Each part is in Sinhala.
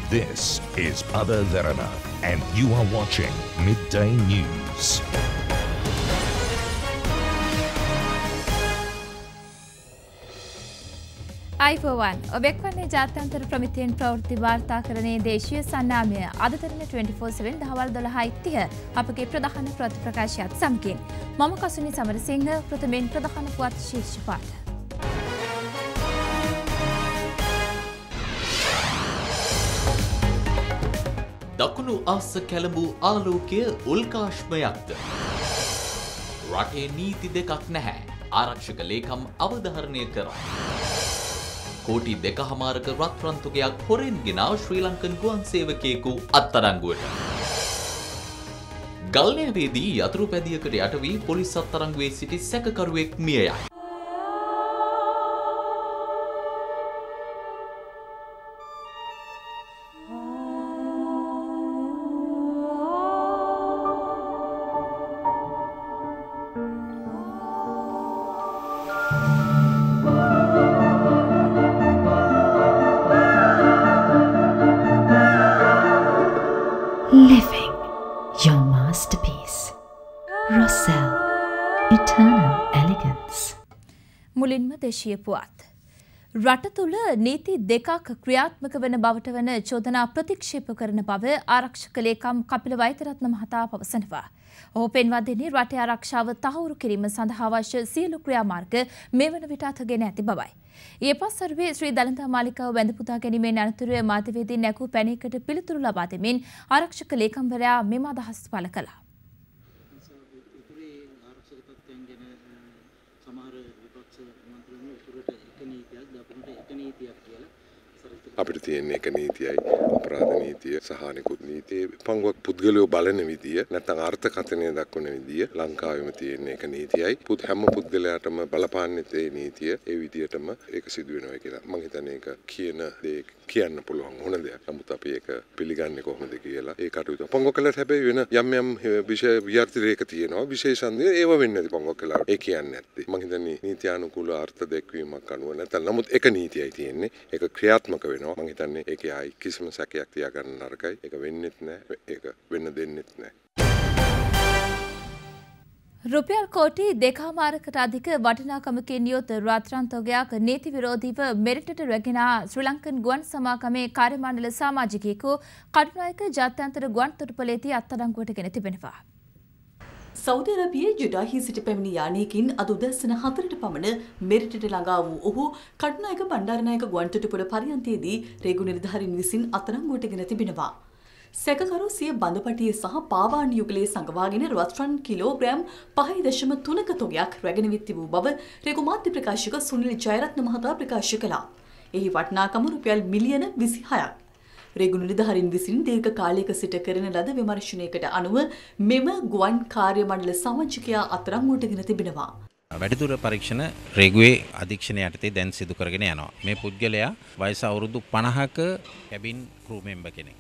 This is Pada Dharana, and you are watching Midday News. iPhone ඔබෙක්වන්නේ ජාත්‍යන්තර ප්‍රමිතියෙන් ප්‍රවෘත්ති වාර්තාකරණයේ දේශීය සන්නාමය අද තරණ 24/7 දහවල් 12:30 අපගේ ප්‍රධාන ප්‍රතිප්‍රකාශයත් සමගින් මම කසුනි සමරසිංහ ප්‍රථමයෙන් ප්‍රධාන පුවත් ශීර්ෂ පාඨ දකුණු ආස කැළඹූ ආලෝකය උල්කාශ්මයක්ද රටේ නීති දෙකක් නැහැ ආරක්ෂක ලේකම් අවධාරණය කරයි කෝටි 2.5ක රත්රන් තුකයක් හොරෙන් ගෙනා ශ්‍රී ලංකන් ගුවන් සේවකයෙකු අත්අඩංගුවට. ගල්නෑවේදී යතුරු පැදියකට යට වී පොලිස් අත්අඩංගුවේ සිටි සැකකරුවෙක් මිය යයි. Living your masterpiece. Rossell Eternal Elegance. මුලින්ම දේශීය පුවත්. රට තුළ නීති දෙකක් ක්‍රියාත්මක වන බවට වන චෝදනා ප්‍රතික්ෂේප කරන බව ආරක්ෂක ලේකම් කපිල වෛද්‍යරත්න මහතා පවසනවා. ඔහු පෙන්වා දෙන්නේ රටේ ආරක්ෂාව තහවුරු කිරීම සඳහා අවශ්‍ය සියලු ක්‍රියාමාර්ග මේ වන විට අතගෙන ඇති බවයි. ඊයේ පස්වරුවේ ශ්‍රී දළදා මාලිකාව වැඳ පුදා ගැනීමෙන් අනතුරුව මාධ්‍යවේදී නැකූ පැනයකට පිළිතුරු ලබා දෙමින් ආරක්ෂක ලේකම්වරයා මෙම අදහස් පළ කළා. අපිට තියෙන එක නීතියයි අපරාධ නීතිය සහ නිකුත් නීතියේ පංගුවක් පුද්ගලයෝ බලන විදිය නැත්නම් අර්ථකථනය දක්වන විදිය ලංකාවෙම තියෙන එක නීතියයි හැම පුද්ගලයාටම බලපාන්නේ ඒ නීතිය ඒ විදියටම ඒක සිදු වෙනවා කියලා මම හිතන්නේ ඒක කියන දේ කියන්න පුළුවන් ඕන දෙයක්. නමුත් අපි ඒක පිළිගන්නේ කොහොමද කියලා ඒ කටයුතු පංගුවක් කළාට හැබැයි වෙන යම් විෂය විද්‍යාර්ථීරේක තියෙනවා විශේෂන්දේ ඒව වෙන්නේ නැති පංගුවක් කළාට ඒ කියන්නේ නැත්තේ. මම හිතන්නේ නීත්‍යානුකූල අර්ථ දැක්වීමක් අනුව නැත්නම් නමුත් එක නීතියයි තියෙන්නේ ඒක ක්‍රියාත්මක වෙනවා. මම හිතන්නේ ඒකේ ආයි කිසිම සැකයක් තියාගන්න නරකයි. ඒක වෙන්නෙත් නැහැ. ඒක වෙන්න දෙන්නෙත් නැහැ. රුපියල් කෝටි 2.5කට අධික වටිනාකමකින් යුත් රත්රන් තොගයක් නීති විරෝධීව මෙරටට රැගෙන ශ්‍රී ලංකන් ගුවන් සමාගමේ කාර්යමණ්ඩල සමාජිකයෙකු කටුනායක ජාත්‍යන්තර ගුවන් තොටුපළේදී අත්අඩංගුවට ගෙන තිබෙනවා. සෞදි අරාබියේ ජුඩාහි සිට පැමිණි යානයකින් අද උදැසන 4ට පමණ මෙරටට ළඟා වූ ඔහු කටුනායක බණ්ඩාරනායක ගුවන් තොටුපළ පරියන්තයේදී රේගු නිලධාරීන් විසින් අත්අඩංගුවට ගෙන තිබෙනවා. සැකකරු සිය බඳපටිය සහ පාවාන් යුගලයේ සංගවාගෙන රත්රන් කිලෝග්‍රෑම් 5.3ක තොගයක් රැගෙන විත් තිබූ බව රේගු මාධ්‍ය ප්‍රකාශක සුනිල් ජයරත්න මහතා ප්‍රකාශ කළා. එහි වටිනාකම රුපියල් මිලියන 26ක්. රේගු නිලධාරීන් විසින් දීර්ඝ කාලයක සිට කරන ලද විමර්ශනයකට අනුව මෙම ගුවන් කාර්ය මණ්ඩල සමාජිකයා අත්අඩංගුවට ගෙන තිබෙනවා. වැඩිදුර පරීක්ෂණ රේගුවේ අධීක්ෂණය යටතේ දැන් සිදු කරගෙන යනවා. මේ පුද්ගලයා වයස අවුරුදු 50ක කැබින් ක්‍රූ මෙම්බර් කෙනෙක්.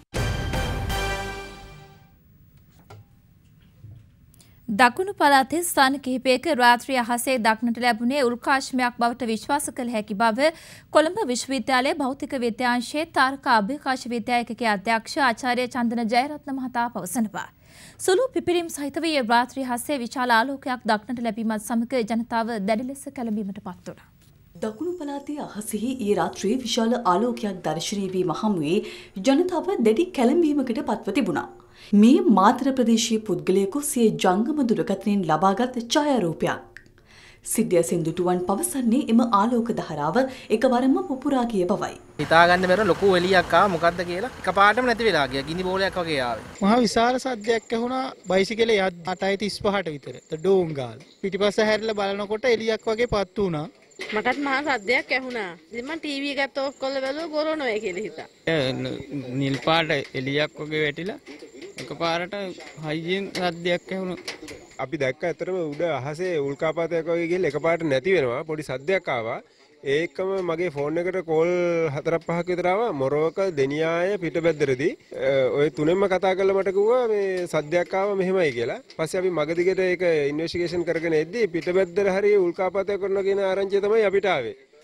දකුණු පළාතේ ස්ථාන කිහිපයක රාත්‍රී අහසේ දක්නට ලැබුණේ උල්කාශ්මයක් බවට විශ්වාස කළ හැකි බව කොළඹ විශ්වවිද්‍යාලයේ භෞතික විද්‍යාංශයේ තාරක අභ්‍යවකාශ විද්‍යායකගේ අධ්‍යක්ෂ ආචාර්ය චන්දන ජයරත්න මහතා පවසනවා. සුළු පිපිරීම් සහිතව ඊයේ රාත්‍රී අහසේ විශාල ආලෝකයක් දක්නට ලැබීමත් සමග ජනතාව දැඩි ලෙස කැළඹීමට පත් වුණා. දකුණු පළාතේ අහසෙහි ඊයේ රාත්‍රියේ විශාල ආලෝකයක් දර්ශනය වීම හමුවේ ජනතාව දැඩි කැළඹීමකට පත්ව තිබුණා. මේ මාතර ප්‍රදේශීය පුද්ගලයෙකු සිය ජංගම දුරකථනයෙන් ලබාගත් ඡායාරූපයක්. සිද්ධිය සින්දුටුවන් පවසන්නේ එම ආලෝක ධාරාව එකවරම පුපුරා ගිය බවයි. හිතාගන්න බැර ලොකු එළියක් ආවා මොකද්ද කියලා එකපාරටම නැති වෙලා ගියා. ගිනි බෝලයක් වගේ ආවේ. මහා විශාල සද්දයක් ඇහුණා බයිසිකලේ 8:35ට විතර. ඩෝම් ගාලා. පිටිපස්ස හැරිලා බලනකොට එළියක් වගේ පත්තු වුණා. මටත් මහා සද්දයක් ඇහුණා. ඉතින් මම ටීවී එකත් ඕෆ් කරලා බැලුවා ගොරෝනොයි කියලා හිතා. නිල් පාට එළියක් වගේ වැටිලා එකපාරට හයියෙන් සද්දයක් ඇහුණා. අපි දැක්ක ඇතරම උඩ අහසේ උල්කාපාතයක් වගේ ගිහලා එකපාරට නැති වෙනවා. පොඩි සද්දයක් ආවා. ඒකම මගේ ෆෝන් එකට කෝල් 4-5ක් විතර ආවා. මොරවක දෙනියාය පිටබැද්දරදී ඔය තුනෙන්ම කතා කරලා මට කිව්වා මේ සද්දයක් ආවා මෙහෙමයි කියලා. පස්සේ අපි මගදිගට ඒක ඉන්වෙස්ටිගේෂන් කරගෙන එද්දී පිටබැද්දර හරිය උල්කාපාතයක් කරනවා කියන ආරංචිය තමයි අපිට ආවේ.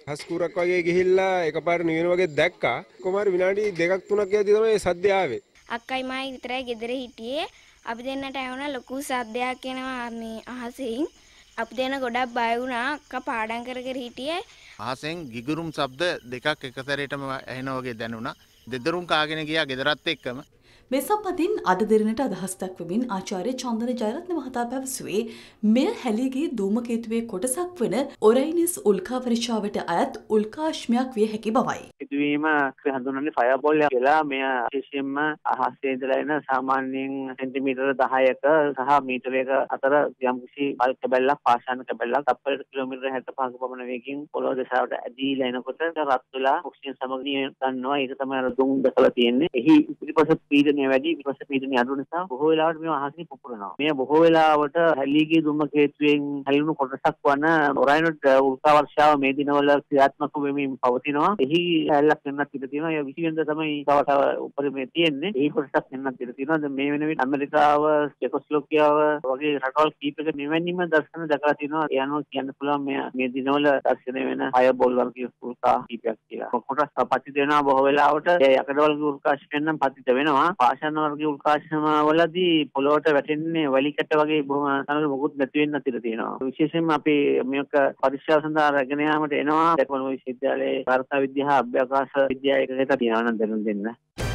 හස්කුරක් වගේ ගිහිල්ලා එකපාරට නිවෙන වගේ දැක්කා. කොමාර විනාඩි 2ක් 3ක් යද්දී තමයි සද්දය ආවේ. අක්කයි මායි විතරයි ගෙදර හිටියේ. අපි දෙන්නට ඇහුණා ලොකු සද්දයක් එනවා මේ අහසින්. අපි දෙන්න ගොඩක් බය වුණා. අක්කා පාඩම් කර කර හිටියේ. අහසෙන් ගිගුරුම් ශබ්ද දෙකක් එක සැරේටම ඇහෙනා වගේ දැනුණා. දෙදරුම් කාගෙන ගියා ගෙදරත් එක්කම. මේ සම්බන්ධයෙන් අද දිනට අදහස් දක්වමින් ආචාර්ය චන්දන ජයරත්න මහතා පැවසුවේ මෙය හැලීගේ ධූමකේතුවේ කොටසක් වන ඔරයිනස් උල්කා වර්ෂාවට අයත් උල්කාශ්මයක් විය හැකි බවයි. සිදුවීම හඳුන්වන්නේ ෆයර්බෝල් කියලා. මෙය විශේෂයෙන්ම අහසේ ඉඳලා එන සාමාන්‍යයෙන් සෙන්ටිමීටර 10ක සහ මීටරයක අතර යම්කිසි බල්ක් කැබැල්ලක් පාෂාණ කැබැල්ලක් තප්පරයකට කිලෝමීටර 65ක පමණ වේගකින් පොළොව දෙසාවට ඇදීලා එනකොට රත් වෙලා ඔක්සිජන් සමගිය ගන්නවා. ඒක තමයි අර දුම් දැකලා තියෙන්නේ. එහි පිටිපස පීඩනය වැඩි ඊපස්සේ පීඩනය අඩු නිසා බොහෝ වෙලාවට මේවා අහසින් පුපුරනවා. මේ බොහෝ වෙලාවට හැලීගේ ධූමකේතුවෙන් හැලුණු කොටසක් වන ඔරයිනස් උල්කා වර්ෂාව මේ දිනවල ක්‍රියාත්මක වෙමින් පවතිනවා. එහි හැලක් වෙනත් ඉඳ තියෙනවා. ඒ 20 වෙනිදා තමයි තවටව උපරිමයේ තියෙන්නේ. ඒ කොටසක් වෙනත් ඉඳ තියෙනවා. දැන් මේ වෙන විට ඇමරිකාව, චෙකොස්ලෝකියාව වගේ රටවල් කීපයක මෙවැනිම දර්ශන දැකලා තියෙනවා. ඒ අනුව කියන්න පුළුවන් මේ දිනවල දර්ශනය වෙන ෆයර්බෝල් වර්ගයේ උල්කා කීපයක් කියලා. කොටස් පතිත වෙනවා බොහෝ වෙලාවට. ඒ යකඩවල උල්කාශ්මයන් නම් පතිත වෙනවා. පාෂාණ වර්ගයේ උල්කාශ්ම වලදී පොළොවට වැටෙන්නේ වැලි කැට වගේ බොහොම තනක මොකුත් නැති වෙන්න තිර තියෙනවා. විශේෂයෙන්ම අපි මේක පරීක්ෂා සඳහා රැගෙන යාමට එනවා. කොළඹ විශ්වවිද්‍යාලයේ වාර්තා විද්‍යා අභ්‍යාස විද්‍යා ඒකකට තියෙනවා නම් දැනුම් දෙන්න.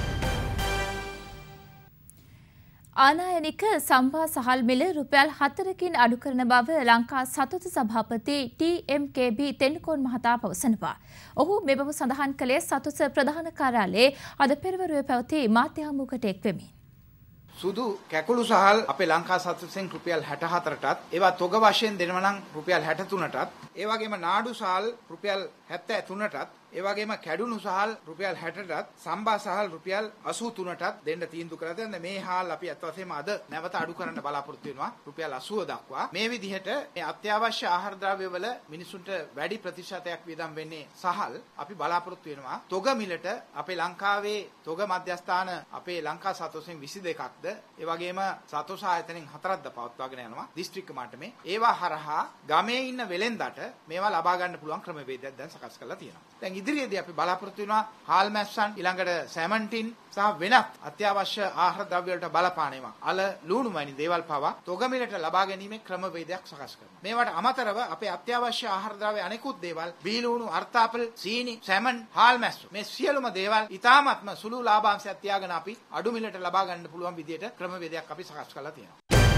ආනායනික සම්භා සහල් මිල රුපියල් 4කින් අඩු කරන බව ලංකා සතුට සභාපති TMKB තෙන්නකෝන් මහතා පවසනවා. ඔහු මේ බව සඳහන් කළේ සතුට ප්‍රධාන කාර්යාලයේ අද පෙරවරුවේ පැවති මාධ්‍ය හමුවකට එක්වෙමින්. සුදු කැකුළු සහල් අපේ ලංකා සතුටෙන් රුපියල් 64ටත් ඒවා තොග වශයෙන් දෙනවා නම් රුපියල් 63ටත් ඒ වගේම නාඩු සහල් රුපියල් 73ටත් ඒ වගේම කැඩුණු සහල් රුපියල් 60ටත් සම්බා සහල් රුපියල් 83ටත් දෙන්න තීන්දුව කරලා තියෙනවා. මේ හාල් අපි අත් වශයෙන්ම අද නැවත අඩු කරන්න බලාපොරොත්තු වෙනවා රුපියල් 80 දක්වා. මේ විදිහට මේ අත්‍යවශ්‍ය ආහාර ද්‍රව්‍ය වල මිනිසුන්ට වැඩි ප්‍රතිශතයක් වියදම් වෙන්නේ සහල් අපි බලාපොරොත්තු වෙනවා. තොග මිලට අපේ ලංකාවේ තොග මධ්‍යස්ථාන අපේ ලංකා සතෝසෙන් 22ක්ද ඒ වගේම සතෝස ආයතනෙන් 4ක්ද පවත්වාගෙන යනවා දිස්ත්‍රික්ක මට්ටමේ. ඒවා හරහා ගමේ ඉන්න වෙලෙන්දට මේවා ලබා ගන්න පුළුවන් ක්‍රමවේදයක් දැන් සකස් කරලා තියෙනවා. දැන් ඉදිරියේදී අපි බලාපොරොත්තු වෙනවා හාල් මැස්සන් ඊළඟට සැමන්ටින් සහ වෙනත් අත්‍යවශ්‍ය ආහාර ද්‍රව්‍ය වලට බලපානවා. අල ලුණු වැනි දේවල් පවා තොග මිලට ලබා ගැනීමේ ක්‍රමවේදයක් සකස් කරනවා. මේවට අමතරව අපේ අත්‍යවශ්‍ය ආහාර ද්‍රව්‍ය අනෙකුත් දේවල් බීලුණු, අර්තාපල්, සීනි, සැමන්, හාල් මැස්සු මේ සියලුම දේවල් ඊටාත්ම සුළු ලාභාංශයක් තියාගෙන අපි අඩු මිලට ලබා ගන්න පුළුවන් විදිහට ක්‍රමවේදයක් අපි සකස් කරලා තියෙනවා.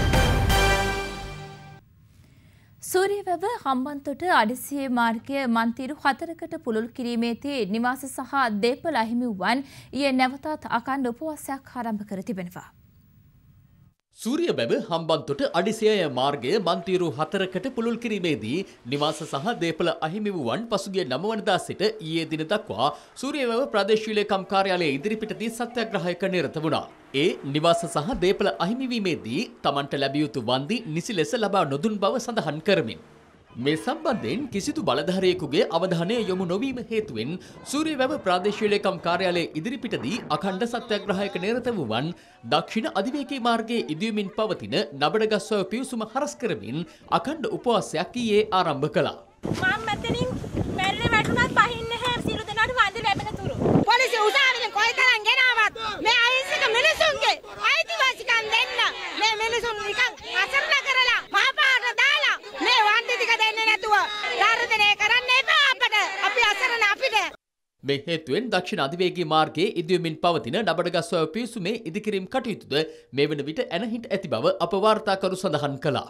සූරියවැව හම්බන්තොට අඩිසියේ මාර්ගය මන්තිරු 4කට පුළුල් කිරීමේදී නිවාස සහ දේපල අහිමි වූවන් ඊයේ නැවතත් අඛණ්ඩ උපවාසයක් ආරම්භ කර තිබෙනවා. සූරියවැව හම්බන්තොට අඩිසිය මාර්ගය මන්තිරු 4කට පුළුල් කිරීමේදී නිවාස සහ දේපල අහිමි වූවන් පසුගිය 9 වනදා සිට ඊයේ දින දක්වා සූරියවැව ප්‍රාදේශීය ලේකම් කාර්යාලයේ ඉදිරිපිටදී සත්‍යාග්‍රහයක නිරත වුණා. ඒ නිවාස සහ දේපල අහිමිවීමේදී තමන්ට ලැබිය යුතු වන්දි නිසි ලෙස ලබා නොදුන් බව සඳහන් කරමින් මේ සම්බන්ධයෙන් කිසිදු බලධාරියෙකුගේ අවධානය යොමු නොවීම හේතුවෙන් සූරියවැව ප්‍රාදේශීය ලේකම් කාර්යාලයේ ඉදිරිපිටදී අඛණ්ඩ සත්‍යාග්‍රහයක නිරත වූවන් දක්ෂිණ අධිවේගී මාර්ගයේ ඉදියමින් පවතින නබඩගස්වැව පිවිසුම හරස් කරමින් අඛණ්ඩ උපවාසයක් ඊයේ ආරම්භ කළා. මම මෙතනින් මැරෙන්න වැටුණත් පහින් නැහැ සියලු දෙනාට වන්දි ලැබෙන තුරු. පොලිසිය උසාවියෙන් කොයිතරම් ගෙනාවත් මේ අහිංසක මිනිසුන්ගේ අයිතිවාසිකම් දෙන්න මේ මිනිසුන් නිකන් අසරණ කරලා මහපාට දාලා මේ වන්දි ටික දෙන්නේ නැතුව ධර්මදනය කරන්න එපා අපට. අපි අසරණ අපිට. මේ හේතුවෙන් දක්ෂිණ අධිවේගී මාර්ගයේ ඉදියමින් පවතින නබඩගස්වැව පිවිසුමේ ඉදිකිරීම් කටයුතුද මේ වන විට ඇනහිට ඇති බව අප වාර්තාකරු සඳහන් කළා.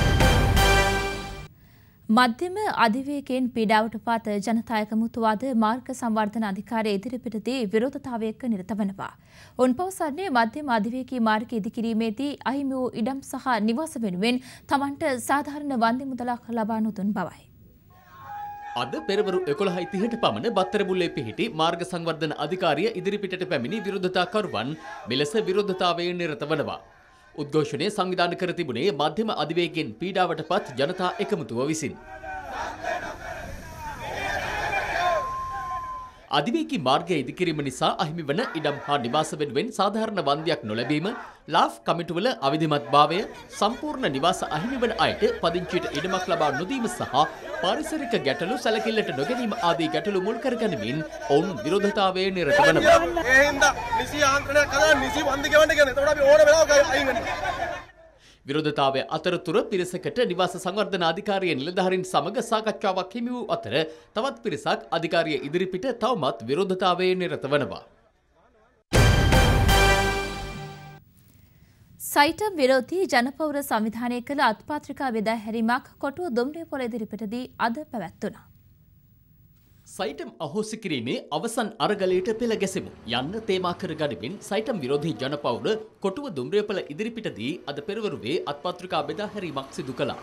මධ්‍යම අධිවේගයෙන් පීඩාවට පත් ජනතා එකමුතුවාද මාර්ග සංවර්ධන අධිකාරිය ඉදිරිපිටදී විරෝධතාවයක නිරත වනවා. ඔවුන් පවසන්නේ මධ්‍යම අධිවේගී මාර්ග ඉදිකිරීමේදී අහිමි වූ ඉඩම් සහ නිවාස වෙනුවෙන් තමන්ට සාධාරණ වන්දි මුදලක් ලබා නොදුන් බවයි. අද පෙරවරු 11:30ට පමණ බත්තරමුල්ලේ පිහිටි මාර්ග සංවර්ධන අධිකාරිය ඉදිරිපිටට පැමිණි විරෝධතාකරුවන් මෙලෙස විරෝධතාවයෙන් නිරත වනවා. උද්ඝෝෂණය සංවිධානය කර තිබුණේ මධ්‍යම අධිවේගයෙන් පීඩාවට පත් ජනතා එකමුතුව විසින්. අධිවේගී මාර්ගය ඉදිකිරීම නිසා අහිමි වන ඉඩම් හා නිවාස වෙනුවෙන් සාධාරණ වන්දියක් නොලැබීම, ලාෆ් කමිටුවල අවිධිමත්භාවය, සම්පූර්ණ නිවාස අහිමි වන අයට පදිංචියට ඉඩමක් ලබා නොදීම සහ පාරිසරික ගැටලු සැලකිල්ලට නොගැනීම ආදී ගැටලු මුල් කරගනිමින් ඔවුන් විරෝධතාවයේ නිරත වනවා. ඒ හින්දා නිසි ආන්ත්‍රණයක් කරලා නිසි වන්දි ගෙවන්න කියන්නේ. එතකොට අපි ඕන වෙලාවක අයින් වෙනවා. විරෝධතාවය අතරතුර පිරිසකට නිවාස සංවර්ධන අධිකාරිය නිලධාරීන් සමග සාකච්ඡාවක් හිමි වූ අතර තවත් පිරිසක් අධිකාරිය ඉදිරිපිට තවමත් විරෝධතාවයේ නිරත වනවා. සයිටම් විරෝධී ජනපෞර සංවිධානය කළ අත්පාත්‍රිකා බෙදා හැරීමක් කොටුව දුම්රියපොළ ඉදිරිපිටදී අද පැවැත්වුණා. සයිටම් අහෝසි කිරීමේ අවසන් අරගලයට පෙළ ගැසෙමු යන්න තේමා කර ගනිමින් සයිටම් විරෝධී ජනපෞර කොටුව දුම්රියපොළ ඉදිරිපිටදී අද පෙරවරුවේ අත්පත්‍රිකා බෙදා හැරීමක් සිදු කළා.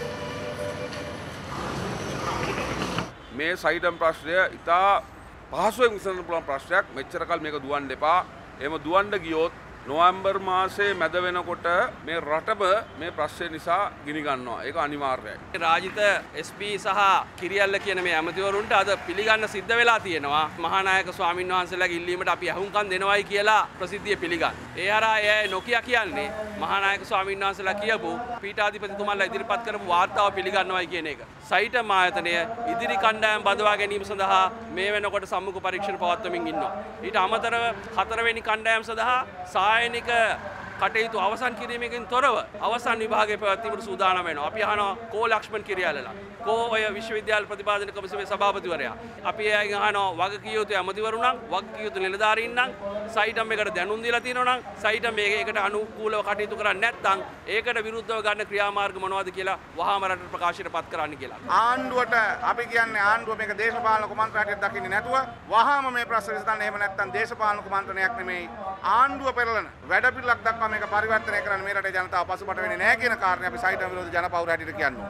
මේ සයිටම් ප්‍රශ්නය ඉතා පහසුවෙන් විසඳන්න පුළුවන් ප්‍රශ්නයක්. මෙච්චර කල් මේක දුවන්න එපා. එහෙම දුවන්න ගියොත් නොවැම්බර් මාසයේ මැද වෙනකොට මේ රටම මේ ප්‍රශ්නය නිසා ගිනි ගන්නවා. ඒක අනිවාර්යයි. රාජිත SP සහ කිරියල්ල කියන මේ ඇමතිවරුන්ට අද පිළිගන්න සිද්ධ වෙලා තියෙනවා. මහානායක ස්වාමීන් වහන්සේලාගේ ඉල්ලීමට අපි අහුම්කම් දෙනවයි කියලා ප්‍රසිද්ධිය පිළිගන්න. ඒ හරහා එය නොකිය කියන්නේ මහානායක ස්වාමීන් වහන්සේලා කියපු පීඨාධිපතිතුමාලා ඉදිරිපත් කරපු වාර්තාව පිළිගන්නවයි කියන එක. සයිටම් ආයතනය ඉදිරි කණ්ඩායම් බඳවා ගැනීම සඳහා මේ වෙනකොට සම්මුඛ පරීක්ෂණ පවත්වමින් ඉන්නවා. ඊට අමතරව හතරවෙනි කණ්ඩායම් සඳහා සායනික කටයුතු අවසන් කිරීමකින් තොරව අවසන් විභාගය පැවැත්වීමට සූදානම් වෙනවා. අපි අහනවා කෝ ලක්ෂ්මන් කිරියාලලා කෝ ඔය විශ්වවිද්‍යාල ප්‍රතිපාදන කමිටුවේ සභාපතිවරයා. අපි එයාගෙන් අහනවා වගකිය යුතු ඇමතිවරු නම් වගකිය යුතු නිලධාරීන් නම් සයිටම් එකට දැනුම් දීලා තියෙනවා නම් සයිටම් මේකට අනුකූලව කටයුතු කරන්නේ නැත්නම් ඒකට විරුද්ධව ගන්න ක්‍රියාමාර්ග මොනවද කියලා වහාම රටට ප්‍රකාශයට පත් කරන්න කියලා. ආණ්ඩුවට අපි කියන්නේ ආණ්ඩුව මේක දේශපාලන කුමන්ත්‍රණයක් දකින්නේ නැතුව වහාම මේ ප්‍රශ්න විසඳන්න. එහෙම නැත්නම් දේශපාලන කුමන්ත්‍රණයක් නෙමෙයි ආණ්ඩුව පෙරලන වැඩපිළිවෙලක් දක්වා මේක පරිවර්තනය කරන්න මේ රටේ ජනතාව පසුබට වෙන්නේ නැහැ කියන කාරණේ අපි සයිටම් විරෝධී ජනපෞර හැටියට කියන්නේ.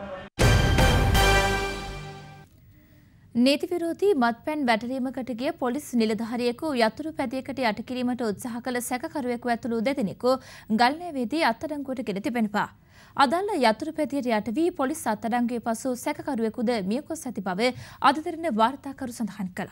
නීති විරෝධී මත්පැන් වැටලීමකට ගිය පොලිස් නිලධාරියෙකු යතුරු පැදියකට යට කිරීමට උත්සාහ කළ සැකකරුවෙකු ඇතුළු දෙදෙනෙකු ගල්නෑවේදී අත්අඩංගුවට ගෙන තිබෙනවා. අදාළ යතුරු පැදියට යට වී පොලිස් අත්අඩංගුවේ පසු සැකකරුවෙකුද මියගොස් ඇති බව අධිකරණ වාර්තාකරු සඳහන් කළා.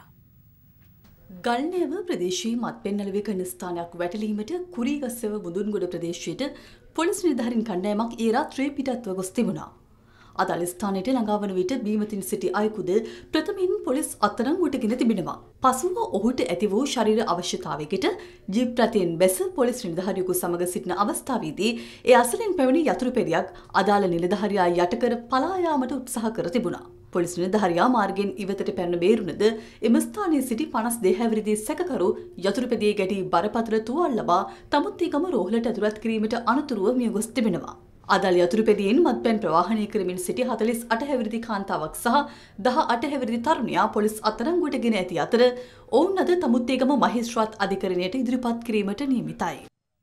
ගල්නෑව ප්‍රදේශයේ මත්පැන් නළුවෙක ස්ථානයක් වැටලීමට කුරීගස්සව බුදුන්ගොඩ ප්‍රදේශයට පොලිස් නිලධාරීන් කණ්ඩායමක් ඒ රාත්‍රියේ පිටත්ව ගොස් තිබුණා. අදාළ ස්ථානයට ළඟා වන විට බීමතින් සිටි අයෙකුද ප්‍රථමයෙන් පොලිස් අත්අඩංගුවට ගෙන තිබෙනවා. පසුව ඔහුට ඇති වූ ශරීර අවශ්‍යතාවයකට ජීප් රථයෙන් බැස පොලිස් නිලධාරියෙකු සමග සිටින අවස්ථාවේදී ඒ අසලින් පැවණි යතුරු පෙරියක් අදාළ නිලධාරියා යටකර පලා යාමට උත්සාහ කර තිබුණා. පොලිස් නිලධාරියා මාර්ගයෙන් ඉවතට පැන බේරුණද එම ස්ථානයේ සිටි 52 හැවිරිදි සැකකරු යතුරු පෙදියේ ගැටි බරපතල තුවාල ලබා තමුත්තිගම රෝහලට ඇතුළත් කිරීමට අනතුරුව මියගොස් තිබෙනවා. අදාළ යතුරු පෙදියෙන් මත්පැන් ප්‍රවාහනය කරමින් සිටි 48 හැවිරිදි කාන්තාවක් සහ 18 හැවිරිදි තරුණයා පොලිස් අත්අඩංගුවට ගෙන ඇති අතර ඔවුන් අද තමුත්තේගම මහේස්ත්‍රාත් අධිකරණයට ඉදිරිපත් කිරීමට නියමිතයි.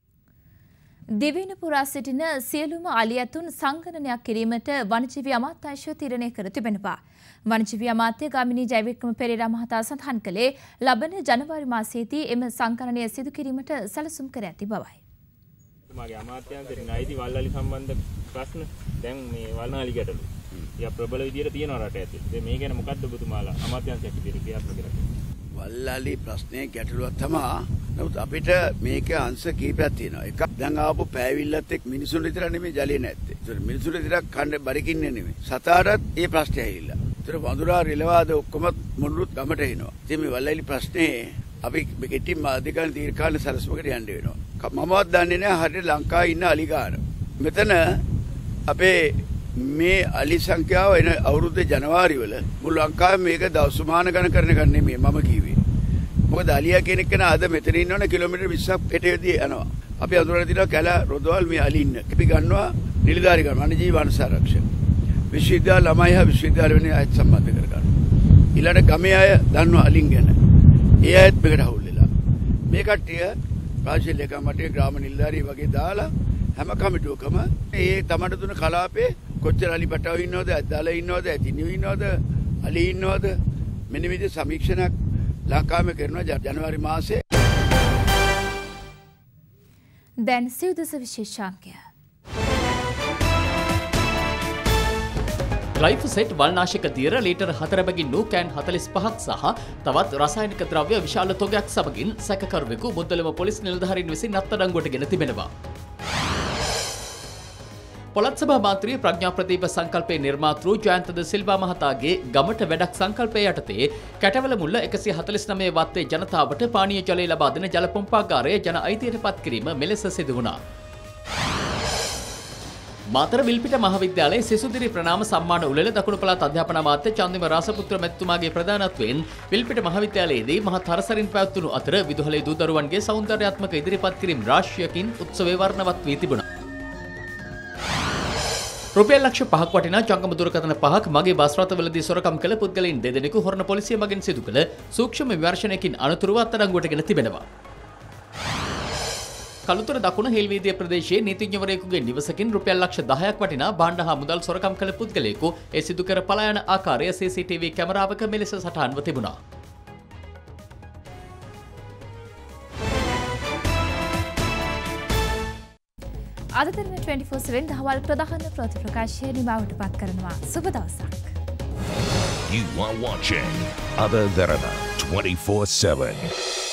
දිවයින පුරා සිටින සියලුම අලියතුන් සංගණනයක් කිරීමට වනජීවි අමාත්‍යාංශය තීරණය කර තිබෙනවා. වනජීවි අමාත්‍ය ගාමිණී ජයවික්‍රම පෙරේරා මහතා සඳහන් කළේ ලබන ජනවාරි මාසයේදී එම සංගණනය සිදු කිරීමට සැලසුම් කර ඇති බවයි. මගේ අමාත්‍යාංශයෙන් ආයිති වල්ලාලි සම්බන්ධ ප්‍රශ්න දැන් මේ වල්නාලි ගැටලු. යා ප්‍රබල විදියට තියෙනවා රට ඇතුලේ. මේ ගැන මොකද්ද ඔබතුමාලා අමාත්‍යාංශයක් විදියට ක්‍රියාත්මක කරන්නේ? වල්ලාලි ප්‍රශ්නේ ගැටලුවක් තමයි. නමුත් අපිට මේක අංශ කීපයක් තියෙනවා. එකක් දැන් ආපු පෑවිල්ලත් එක්ක මිනිසුන් විතර නෙමෙයි ජලිය නැත්තේ. ඒතර මිනිසුන් විතරක් කන්න බරිකින්නේ නෙමෙයි. සතාටත් ඒ ප්‍රශ්නේ ඇවිල්ලා. ඒතර වඳුරා රිලවාද ඔක්කොම මුළුත් ගමට එනවා. ඉතින් මේ වල්ලාලි ප්‍රශ්නේ අපි කෙටිම අධිකරණ දීර්ඝකාලීන සැලසුමකට යන්න වෙනවා. මමවත් දන්නේ නැහැ හරියට ලංකාවේ ඉන්න අලි ගාන. මෙතන අපේ මේ අලි සංඛ්‍යාව එන අවුරුද්දේ ජනවාරි වල මුළු ලංකාවේ මේක දවස් මාන ගණන කරන එක නෙමෙයි මම කිව්වේ. මොකද අලියා කෙනෙක් කෙනා අද මෙතන ඉන්නවනේ කිලෝමීටර් 20ක් පිටේදී යනවා. අපි අඳුරලා තියෙනවා කැල රොදවල් මේ අලි ඉන්න. අපි ගන්නවා නිලධාරි ගන්න වනජීවි වන සංරක්ෂණ. විශ්වවිද්‍යාල ළමයි හා විශ්වවිද්‍යාල වෙන අයත් සම්බන්ධ කර ගන්න. ඊළඟ ගමේ අය දන්නවා අලින් ගැන. ඒ අයත් මේකට හවුල් වෙලා. මේ කට්ටිය රාජ්‍ය ලේකම්වටේ ග්‍රාම නිලධාරී වගේ දාලා හැම කමිටුවකම ඒ තමන්ට දුන්න කලාපේ කොච්චර අලි පැටව ඉන්නවද, ඇද්දාලා ඉන්නවද, ඇතිනියු ඉන්නවද, අලි ඉන්නවද මෙන්න විදිහ සමීක්ෂණයක් ලංකාවේ කරනවා ජනවාරි මාසේ. දැන් සිව්දස විශේෂාංකය. ග්ලයිෆොසේට් වල්නාශක දියර ලීටර් 4 බැගින් නූ කෑන් 45ක් සහ තවත් රසායනික ද්‍රව්‍ය විශාල තොගයක් සමගින් සැකකරුවෙකු මුදලිම පොලිස් නිලධාරීන් විසින් අත්අඩංගුවට ගෙන තිබෙනවා. පොළොත් සභා මන්ත්‍රී ප්‍රඥා ප්‍රදීප සංකල්පයේ නිර්මාතෘ ජයන්ත ද සිල්වා මහතාගේ ගමට වැඩක් සංකල්පය යටතේ කැටවල මුල්ල 149 වත්තේ ජනතාවට පානීය ජලය ලබා දෙන ජල පොම්පාගාරය ජන අයිතියට පත් කිරීම මෙලෙස සිදු වුණා. මාතර විල්පිට මහාවිද්‍යාලයේ සිසුදිරි ප්‍රනාම සම්මාන උළෙල දකුණු පළාත් අධ්‍යාපන අමාත්‍ය චන්දිම රාසපුත්‍ර මැතිතුමාගේ ප්‍රධානත්වයෙන් විල්පිට මහාවිද්‍යාලයේදී මහත් හරසරින් පැවැත්වුණු අතර විදුහලේ දූ දරුවන්ගේ සෞන්දර්යාත්මක ඉදිරිපත් කිරීම රාශියකින් උත්සවයේ වර්ණවත් වී තිබුණා. රුපියල් ලක්ෂ 5ක් වටිනා ජංගම දුරකථන 5ක් මගේ බස් රථවලදී සොරකම් කළ පුද්ගලයන් දෙදෙනෙකු හොරණ පොලිසිය මගින් සිදු කළ සූක්ෂම විමර්ශනයකින් අනතුරුව අත්අඩංගුවට ගෙන තිබෙනවා. කළුතර දකුණ හිල්වීදිය ප්‍රදේශයේ නීතිඥවරයෙකුගේ නිවසකින් රුපියල් ලක්ෂ 10ක් වටිනා භාණ්ඩ හා මුදල් සොරකම් කළ පුද්ගලයෙකු ඒ සිදු කර පලා යන ආකාරය CCTV කැමරාවක මෙලෙස සටහන්ව තිබුණා. අද දින 24/7 දහවල් ප්‍රධාන ප්‍රතිප්‍රකාශය නිමවට පත් කරනවා. සුබ දවසක්. You are watching Ada Dharana 24/7.